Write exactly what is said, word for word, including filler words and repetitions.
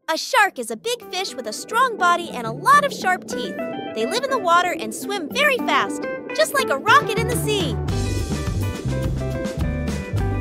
A shark is a big fish with a strong body and a lot of sharp teeth. They live in the water and swim very fast, just like a rocket in the sea.